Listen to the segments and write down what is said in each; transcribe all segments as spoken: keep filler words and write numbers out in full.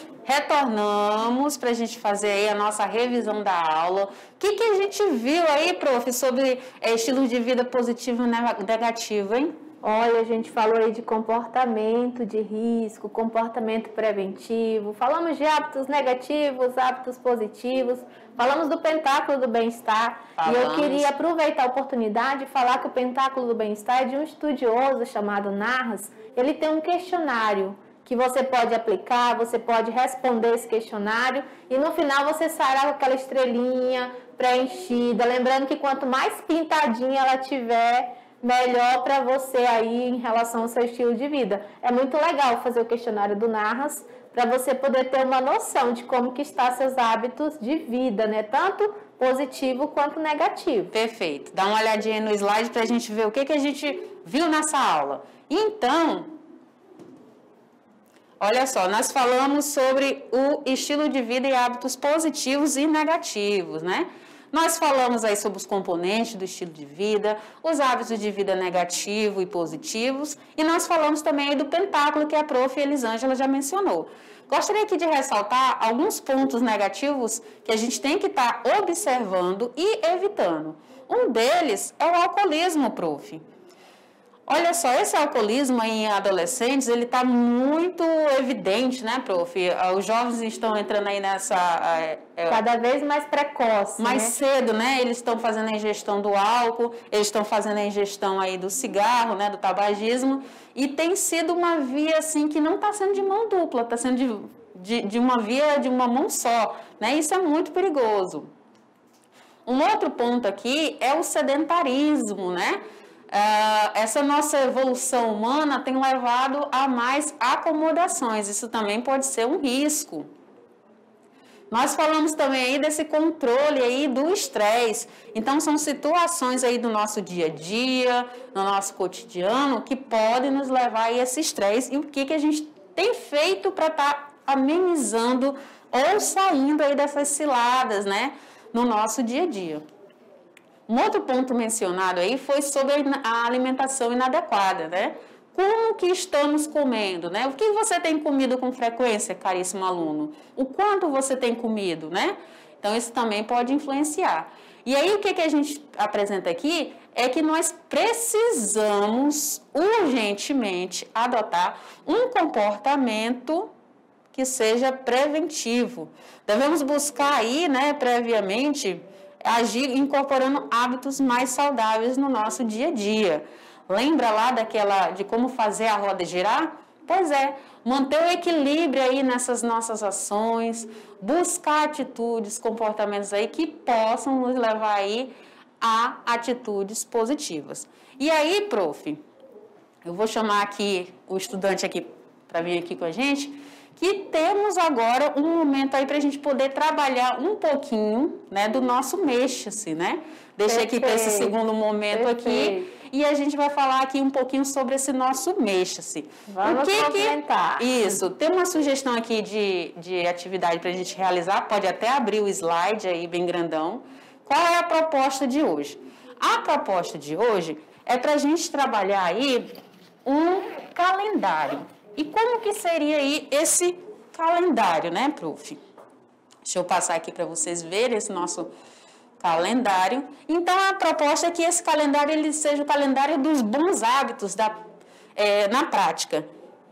retornamos para a gente fazer aí a nossa revisão da aula. O que, que a gente viu aí, prof, sobre é, estilo de vida positivo e negativo, hein? Olha, a gente falou aí de comportamento de risco, comportamento preventivo, falamos de hábitos negativos, hábitos positivos, falamos do pentáculo do bem-estar. E eu queria aproveitar a oportunidade e falar que o pentáculo do bem-estar é de um estudioso chamado Narras. Ele tem um questionário que você pode aplicar, você pode responder esse questionário e no final você sairá com aquela estrelinha preenchida. Lembrando que quanto mais pintadinha ela tiver, melhor para você aí em relação ao seu estilo de vida. É muito legal fazer o questionário do Narras para você poder ter uma noção de como que está seus hábitos de vida, né? Tanto positivo quanto negativo. Perfeito. Dá uma olhadinha no slide para a gente ver o que, que a gente viu nessa aula. Então, olha só, nós falamos sobre o estilo de vida e hábitos positivos e negativos, né? Nós falamos aí sobre os componentes do estilo de vida, os hábitos de vida negativo e positivos, e nós falamos também aí do pentáculo que a prof Elisângela já mencionou. Gostaria aqui de ressaltar alguns pontos negativos que a gente tem que estar observando e evitando. Um deles é o alcoolismo, prof. Olha só, esse alcoolismo em adolescentes, ele está muito evidente, né, prof? Os jovens estão entrando aí nessa... É, cada vez mais precoce, mais né? cedo, né? Eles estão fazendo a ingestão do álcool, eles estão fazendo a ingestão aí do cigarro, né, do tabagismo, e tem sido uma via, assim, que não está sendo de mão dupla, está sendo de, de, de uma via de uma mão só, né? Isso é muito perigoso. Um outro ponto aqui é o sedentarismo, né? Uh, essa nossa evolução humana tem levado a mais acomodações, isso também pode ser um risco. Nós falamos também aí desse controle aí do estresse, então são situações aí do nosso dia a dia, no nosso cotidiano, que podem nos levar a esse estresse e o que, que a gente tem feito para estar tá amenizando ou saindo aí dessas ciladas, né, no nosso dia a dia. Um outro ponto mencionado aí foi sobre a alimentação inadequada, né? Como que estamos comendo, né? O que você tem comido com frequência, caríssimo aluno? O quanto você tem comido, né? Então, isso também pode influenciar. E aí, o que, que a gente apresenta aqui é que nós precisamos urgentemente adotar um comportamento que seja preventivo. Devemos buscar aí, né, previamente, agir incorporando hábitos mais saudáveis no nosso dia a dia. Lembra lá daquela de como fazer a roda girar? Pois é, manter o equilíbrio aí nessas nossas ações, buscar atitudes, comportamentos aí que possam nos levar aí a atitudes positivas. E aí, prof, eu vou chamar aqui o estudante aqui para vir aqui com a gente, que temos agora um momento aí para a gente poder trabalhar um pouquinho, né, do nosso mexa-se, né? Deixei aqui para esse segundo momento Perfeito. aqui e a gente vai falar aqui um pouquinho sobre esse nosso mexa-se. Vamos comentar. Isso, tem uma sugestão aqui de, de atividade para a gente realizar, pode até abrir o slide aí bem grandão. Qual é a proposta de hoje? A proposta de hoje é para a gente trabalhar aí um calendário. E como que seria aí esse calendário, né, prof? Deixa eu passar aqui para vocês verem esse nosso calendário. Então, a proposta é que esse calendário ele seja o calendário dos bons hábitos da, é, na prática.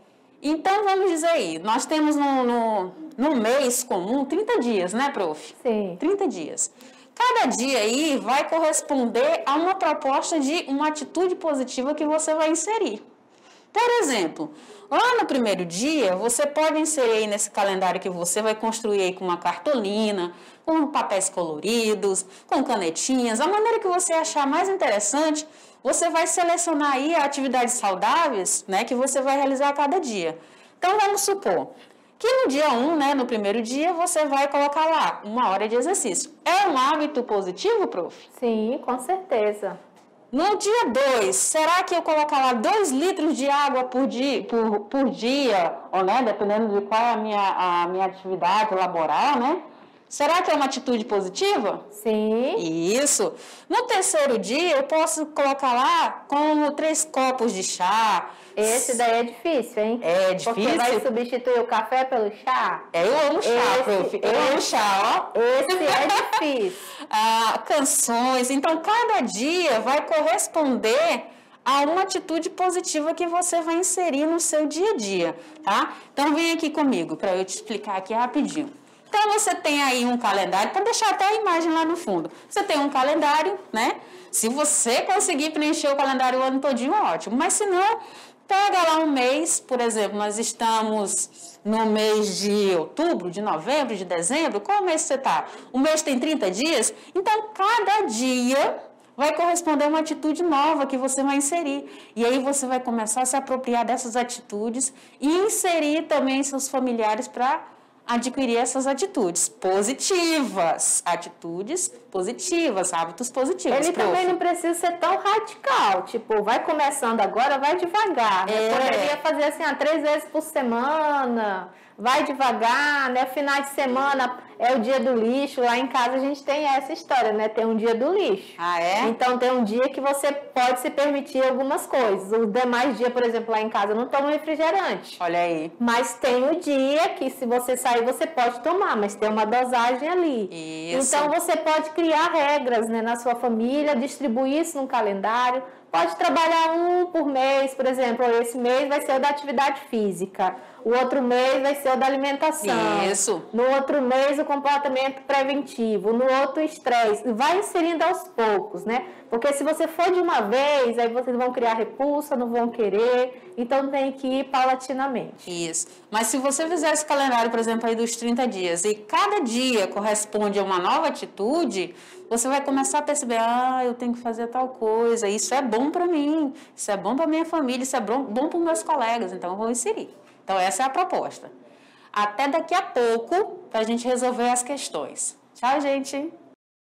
Então, vamos dizer aí, nós temos no, no, no mês comum trinta dias, né, prof? Sim. trinta dias. Cada dia aí vai corresponder a uma proposta de uma atitude positiva que você vai inserir. Por exemplo, lá no primeiro dia, você pode inserir aí nesse calendário que você vai construir aí com uma cartolina, com papéis coloridos, com canetinhas, a maneira que você achar mais interessante, você vai selecionar aí atividades saudáveis, né, que você vai realizar a cada dia. Então, vamos supor que no dia um, né, no primeiro dia, você vai colocar lá uma hora de exercício. É um hábito positivo, prof? Sim, com certeza. No dia dois, será que eu colocar lá dois litros de água por dia, por, por dia, ou, né, dependendo de qual é a minha, a minha atividade laboral, né? Será que é uma atitude positiva? Sim. Isso. No terceiro dia, eu posso colocar lá como três copos de chá. Esse daí é difícil, hein? É difícil? Porque vai substituir o café pelo chá? É, eu amo chá, esse, prof. Eu esse, amo chá, ó. Esse é difícil. ah, canções. Então, cada dia vai corresponder a uma atitude positiva que você vai inserir no seu dia a dia, tá? Então, vem aqui comigo para eu te explicar aqui rapidinho. Então, você tem aí um calendário, para deixar até a imagem lá no fundo. Você tem um calendário, né? Se você conseguir preencher o calendário o ano todinho, ótimo. Mas se não, pega lá um mês, por exemplo, nós estamos no mês de outubro, de novembro, de dezembro. Qual mês você está? O mês tem trinta dias? Então, cada dia vai corresponder a uma atitude nova que você vai inserir. E aí você vai começar a se apropriar dessas atitudes e inserir também seus familiares para adquirir essas atitudes positivas, atitudes positivas, hábitos positivos. Ele prof. também não precisa ser tão radical, tipo, vai começando agora, vai devagar, né? É. Poderia fazer assim, ó, três vezes por semana, vai devagar, né? Final de semana é o dia do lixo, lá em casa a gente tem essa história, né? Tem um dia do lixo. Ah, é? Então tem um dia que você pode se permitir algumas coisas. Os demais dias, por exemplo, lá em casa eu não tomo refrigerante. Olha aí. Mas tem o dia que se você sair você pode tomar, mas tem uma dosagem ali. Isso. Então você pode criar regras, né, na sua família, distribuir isso num calendário. Pode trabalhar um por mês, por exemplo, esse mês vai ser o da atividade física, o outro mês vai ser o da alimentação. Isso. No outro mês o comportamento preventivo, no outro estresse. Vai inserindo aos poucos, né? Porque se você for de uma vez, aí vocês vão criar repulsa, não vão querer, então tem que ir paulatinamente. Isso. Mas se você fizer esse calendário, por exemplo, aí dos trinta dias, e cada dia corresponde a uma nova atitude, você vai começar a perceber, ah, eu tenho que fazer tal coisa, isso é bom para mim, isso é bom para minha família, isso é bom, bom para os meus colegas, então eu vou inserir. Então essa é a proposta. Até daqui a pouco, para a gente resolver as questões. Tchau, gente!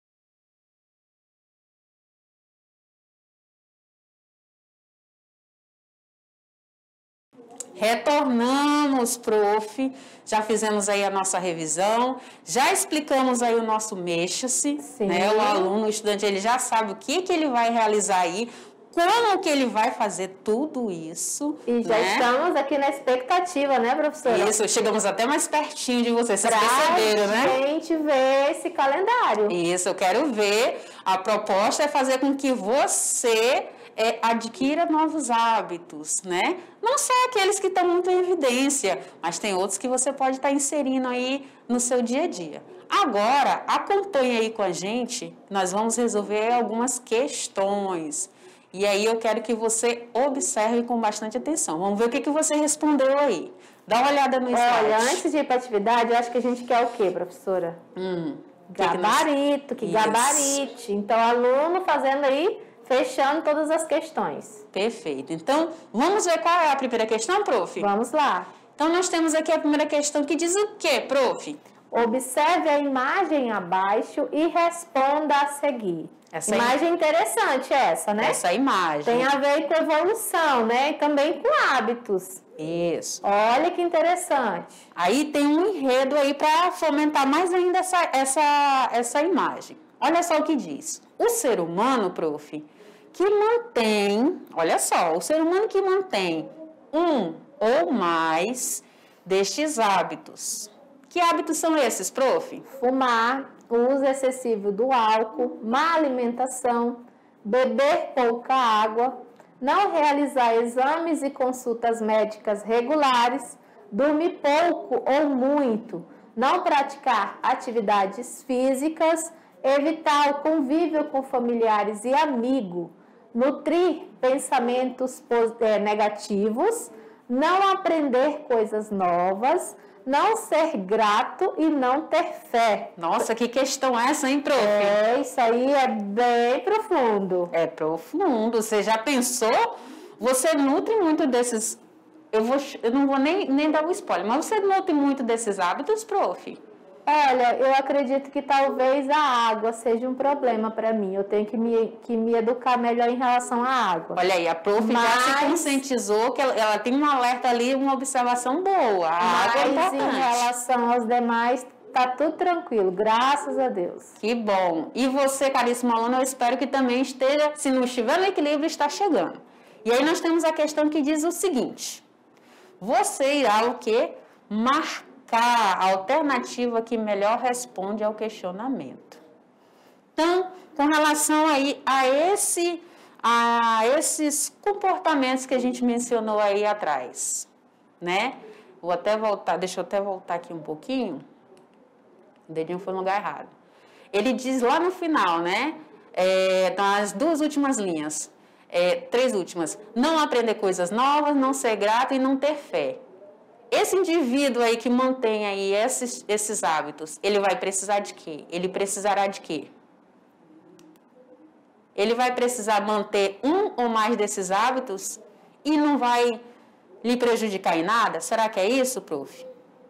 Retornamos, prof. Já fizemos aí a nossa revisão, já explicamos aí o nosso mexa-se, né? O aluno, o estudante, ele já sabe o que, que ele vai realizar aí, como que ele vai fazer tudo isso. E já né? estamos aqui na expectativa, né, professora? Isso, chegamos até mais pertinho de vocês, vocês perceberam, né? Pra gente ver esse calendário. Isso, eu quero ver. A proposta é fazer com que você é, adquira novos hábitos, né? Não só aqueles que estão muito em evidência, mas tem outros que você pode estar inserindo aí no seu dia a dia. Agora, acompanhe aí com a gente, nós vamos resolver algumas questões. E aí eu quero que você observe com bastante atenção. Vamos ver o que, que você respondeu aí. Dá uma olhada no slide. Olha, antes de ir para a atividade, eu acho que a gente quer o quê, professora? Hum, gabarito, que, que gabarite. Então, aluno fazendo aí, fechando todas as questões. Perfeito. Então, vamos ver qual é a primeira questão, prof? Vamos lá. Então, nós temos aqui a primeira questão que diz o quê, prof? Observe a imagem abaixo e responda a seguir. Essa imagem interessante essa, né? Essa imagem. Tem a ver com evolução, né? E também com hábitos. Isso. Olha que interessante. Aí tem um enredo aí para fomentar mais ainda essa, essa, essa imagem. Olha só o que diz. O ser humano, prof, que mantém, olha só, o ser humano que mantém um ou mais destes hábitos. Que hábitos são esses, prof? Fumar, o uso excessivo do álcool, má alimentação, beber pouca água, não realizar exames e consultas médicas regulares, dormir pouco ou muito, não praticar atividades físicas, evitar o convívio com familiares e amigos, nutrir pensamentos negativos, não aprender coisas novas, não ser grato e não ter fé. Nossa, que questão é essa, hein, prof? É, isso aí é bem profundo. É profundo. Você já pensou? Você nutre muito desses... Eu, vou, eu não vou nem, nem dar um spoiler, mas você nutre muito desses hábitos, prof? Olha, eu acredito que talvez a água seja um problema para mim. Eu tenho que me, que me educar melhor em relação à água. Olha aí, a prof mas, já se conscientizou que ela, ela tem um alerta ali, uma observação boa. A água é importante. Em relação aos demais, tá tudo tranquilo, graças a Deus. Que bom. E você, caríssimo aluno, eu espero que também esteja, se não estiver no equilíbrio, está chegando. E aí nós temos a questão que diz o seguinte: você irá o quê? Marcar a alternativa que melhor responde ao questionamento. Então, com relação aí a, esse, a esses comportamentos que a gente mencionou aí atrás, né? Vou até voltar, deixa eu até voltar aqui um pouquinho. O dedinho foi no lugar errado. Ele diz lá no final, né? É, nas duas últimas linhas, é, três últimas: não aprender coisas novas, não ser grato e não ter fé. Esse indivíduo aí que mantém aí esses, esses hábitos, ele vai precisar de quê? Ele precisará de quê? Ele vai precisar manter um ou mais desses hábitos e não vai lhe prejudicar em nada? Será que é isso, prof?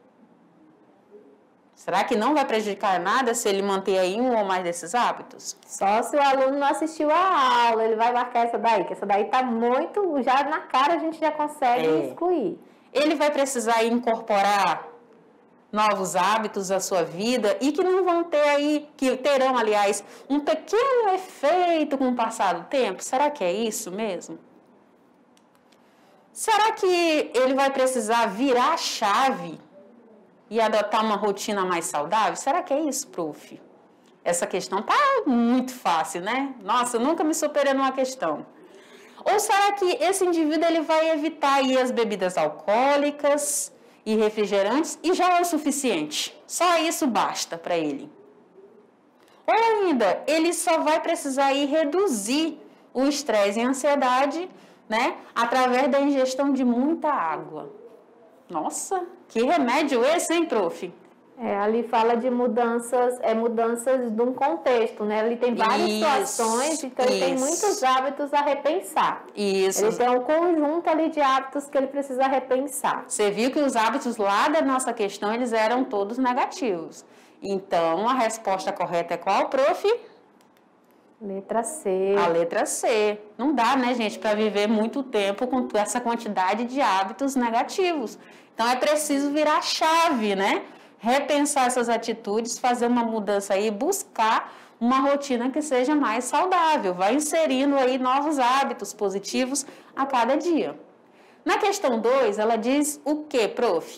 Será que não vai prejudicar em nada se ele manter aí um ou mais desses hábitos? Só se o aluno não assistiu a aula, ele vai marcar essa daí, que essa daí está muito, já na cara a gente já consegue é. excluir. Ele vai precisar incorporar novos hábitos à sua vida e que não vão ter aí, que terão, aliás, um pequeno efeito com o passar do tempo? Será que é isso mesmo? Será que ele vai precisar virar a chave e adotar uma rotina mais saudável? Será que é isso, prof? Essa questão tá muito fácil, né? Nossa, eu nunca me superei numa questão. Ou será que esse indivíduo ele vai evitar aí as bebidas alcoólicas e refrigerantes e já é o suficiente? Só isso basta para ele. Ou ainda, ele só vai precisar aí reduzir o estresse e a ansiedade, né, através da ingestão de muita água. Nossa, que remédio esse, hein, prof? É, ali fala de mudanças, é mudanças de um contexto, né? Ali tem várias isso, situações, então isso. Ele tem muitos hábitos a repensar. Isso. Ele tem um conjunto ali de hábitos que ele precisa repensar. Você viu que os hábitos lá da nossa questão, eles eram todos negativos. Então, a resposta correta é qual, prof? Letra C. A letra C. Não dá, né, gente, para viver muito tempo com essa quantidade de hábitos negativos. Então, é preciso virar a chave, né? Repensar essas atitudes, fazer uma mudança aí, buscar uma rotina que seja mais saudável. Vai inserindo aí novos hábitos positivos a cada dia. Na questão dois, ela diz o quê, prof?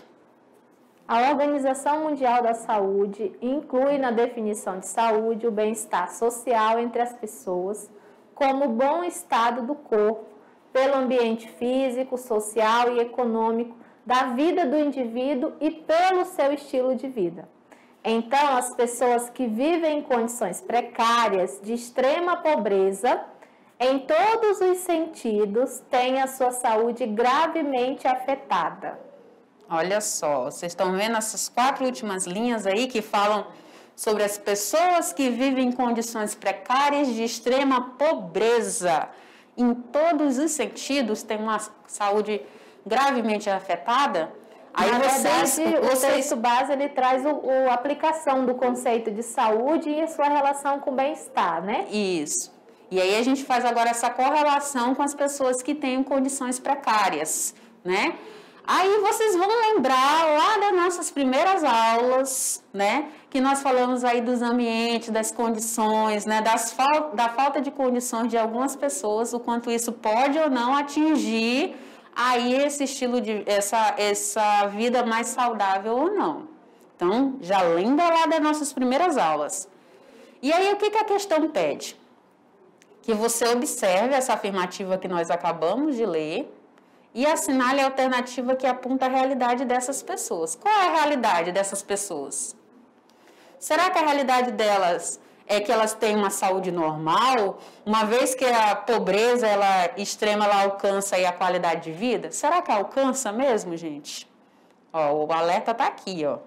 A Organização Mundial da Saúde inclui na definição de saúde o bem-estar social entre as pessoas, como o bom estado do corpo, pelo ambiente físico, social e econômico da vida do indivíduo e pelo seu estilo de vida. Então, as pessoas que vivem em condições precárias, de extrema pobreza, em todos os sentidos, têm a sua saúde gravemente afetada. Olha só, vocês estão vendo essas quatro últimas linhas aí que falam sobre as pessoas que vivem em condições precárias de extrema pobreza. Em todos os sentidos, têm uma saúde gravemente afetada. Aí Na vocês, verdade, vocês... o texto base ele traz a aplicação do conceito de saúde e a sua relação com o bem-estar, né? Isso. E aí a gente faz agora essa correlação com as pessoas que têm condições precárias, né? Aí vocês vão lembrar lá das nossas primeiras aulas, né? Que nós falamos aí dos ambientes, das condições, né? Das fal da falta de condições de algumas pessoas, o quanto isso pode ou não atingir aí esse estilo de, essa, essa vida mais saudável ou não. Então, já lembra lá das nossas primeiras aulas. E aí, o que, que a questão pede? Que você observe essa afirmativa que nós acabamos de ler e assinale a alternativa que aponta a realidade dessas pessoas. Qual é a realidade dessas pessoas? Será que a realidade delas é que elas têm uma saúde normal, uma vez que a pobreza ela, extrema ela alcança aí a qualidade de vida? Será que alcança mesmo, gente? Ó, o alerta está aqui, ó.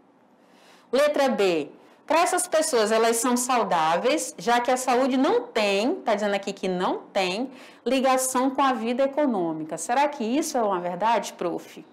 Letra B. Para essas pessoas, elas são saudáveis, já que a saúde não tem, está dizendo aqui que não tem, ligação com a vida econômica. Será que isso é uma verdade, prof?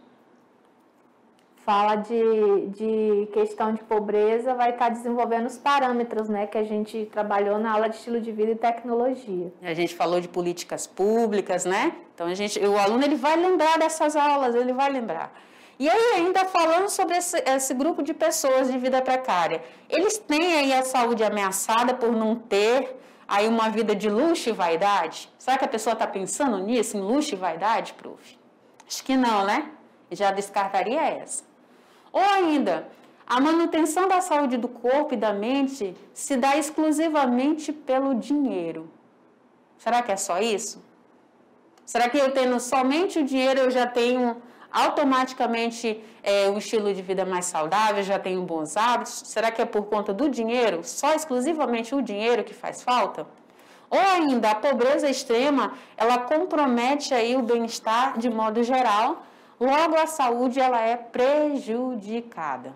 Fala de, de questão de pobreza, vai estar desenvolvendo os parâmetros, né, que a gente trabalhou na aula de estilo de vida e tecnologia. A gente falou de políticas públicas, né? Então, a gente, o aluno ele vai lembrar dessas aulas, ele vai lembrar. E aí, ainda falando sobre esse, esse grupo de pessoas de vida precária, eles têm aí a saúde ameaçada por não ter aí uma vida de luxo e vaidade? Será que a pessoa está pensando nisso, em luxo e vaidade, prof? Acho que não, né? Já descartaria essa. Ou ainda, a manutenção da saúde do corpo e da mente se dá exclusivamente pelo dinheiro. Será que é só isso? Será que eu tendo somente o dinheiro eu já tenho automaticamente é, um estilo de vida mais saudável, já tenho bons hábitos? Será que é por conta do dinheiro, só exclusivamente o dinheiro que faz falta? Ou ainda, a pobreza extrema, ela compromete aí o bem-estar de modo geral, logo a saúde ela é prejudicada.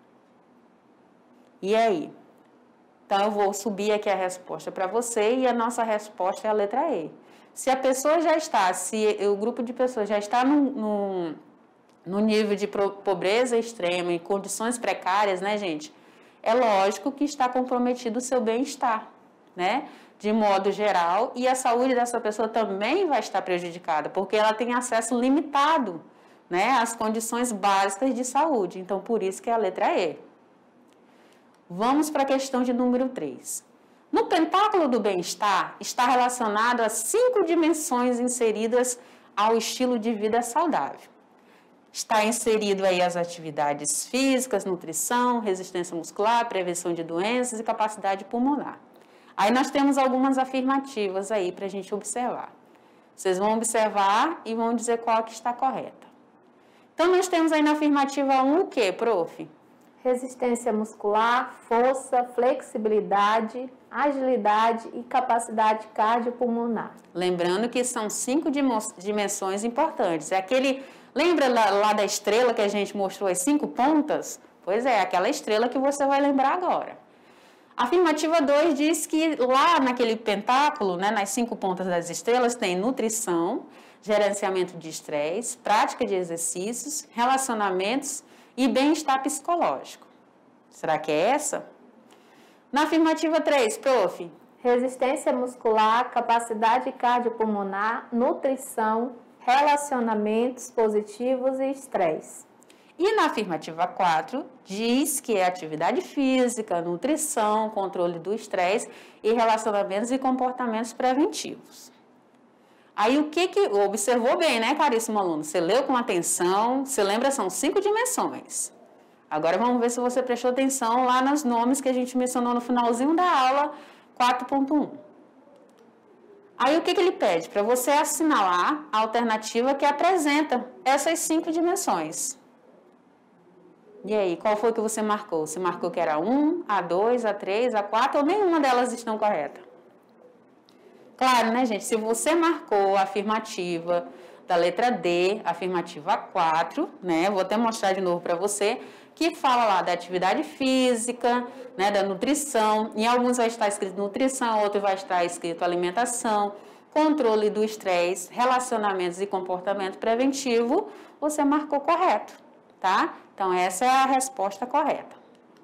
E aí? Então, eu vou subir aqui a resposta para você e a nossa resposta é a letra E. Se a pessoa já está, se o grupo de pessoas já está no, no, no nível de pobreza extrema, em condições precárias, né, gente? É lógico que está comprometido o seu bem-estar, né? De modo geral, e a saúde dessa pessoa também vai estar prejudicada, porque ela tem acesso limitado, né, às condições básicas de saúde. Então, por isso que é a letra E. Vamos para a questão de número três. No pentáculo do bem-estar, está relacionado a cinco dimensões inseridas ao estilo de vida saudável. Está inserido aí as atividades físicas, nutrição, resistência muscular, prevenção de doenças e capacidade pulmonar. Aí nós temos algumas afirmativas aí para a gente observar. Vocês vão observar e vão dizer qual que está correta. Então, nós temos aí na afirmativa um o quê, prof? Resistência muscular, força, flexibilidade, agilidade e capacidade cardiopulmonar. Lembrando que são cinco dimensões importantes. É aquele, lembra lá, lá da estrela que a gente mostrou as cinco pontas? Pois é, aquela estrela que você vai lembrar agora. A afirmativa dois diz que lá naquele pentáculo, né, nas cinco pontas das estrelas, tem nutrição, gerenciamento de estresse, prática de exercícios, relacionamentos e bem-estar psicológico. Será que é essa? Na afirmativa três, prof. Resistência muscular, capacidade cardiopulmonar, nutrição, relacionamentos positivos e estresse. E na afirmativa quatro, diz que é atividade física, nutrição, controle do estresse e relacionamentos e comportamentos preventivos. Aí o que que... Observou bem, né, caríssimo aluno? Você leu com atenção, você lembra, são cinco dimensões. Agora vamos ver se você prestou atenção lá nos nomes que a gente mencionou no finalzinho da aula quatro ponto um. Aí o que que ele pede? Para você assinalar a alternativa que apresenta essas cinco dimensões. E aí, qual foi que você marcou? Você marcou que era um, a dois, a três, a quatro ou nenhuma delas estão corretas? Claro, né, gente? Se você marcou a afirmativa da letra D, afirmativa quatro, né? Vou até mostrar de novo para você, que fala lá da atividade física, né, da nutrição. Em alguns vai estar escrito nutrição, outros vai estar escrito alimentação, controle do estresse, relacionamentos e comportamento preventivo. Você marcou correto, tá? Então, essa é a resposta correta.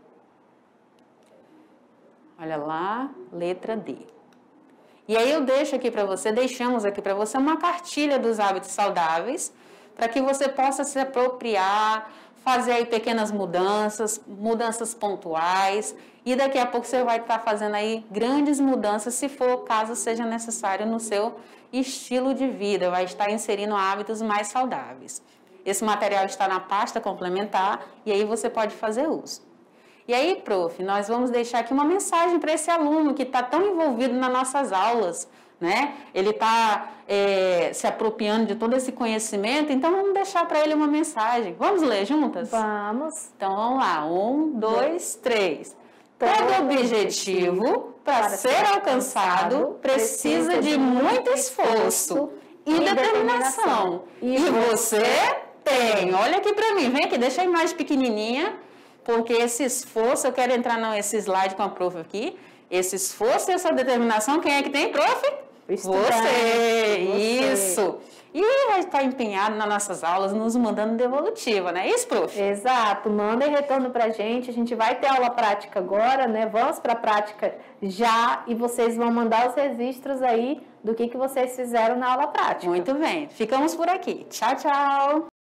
Olha lá, letra D. E aí eu deixo aqui para você, deixamos aqui para você uma cartilha dos hábitos saudáveis, para que você possa se apropriar, fazer aí pequenas mudanças, mudanças pontuais, e daqui a pouco você vai estar fazendo aí grandes mudanças, se for o caso, seja necessário no seu estilo de vida, vai estar inserindo hábitos mais saudáveis. Esse material está na pasta complementar, e aí você pode fazer uso. E aí, prof, nós vamos deixar aqui uma mensagem para esse aluno que está tão envolvido nas nossas aulas, né? Ele está é, se apropriando de todo esse conhecimento, então vamos deixar para ele uma mensagem. Vamos ler juntas? Vamos. Então, vamos lá. Um, dois, três. Todo objetivo, para ser alcançado, precisa de muito esforço e determinação. E você tem. Olha aqui para mim. Vem aqui, deixa a imagem pequenininha. Porque esse esforço, eu quero entrar nesse slide com a prof aqui, esse esforço e essa determinação, quem é que tem, prof? Você. Você, isso. E vai estar empenhado nas nossas aulas, nos mandando devolutiva, não é isso, prof? Exato, mandem retorno pra gente, a gente vai ter aula prática agora, né? Vamos pra prática já e vocês vão mandar os registros aí do que, que vocês fizeram na aula prática. Muito bem, ficamos por aqui. Tchau, tchau!